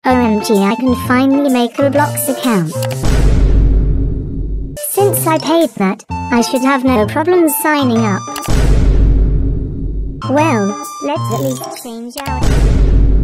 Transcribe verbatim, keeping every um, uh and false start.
O M G, I can finally make a Roblox account. Since I paid that, I should have no problems signing up. Well, let's at least change our...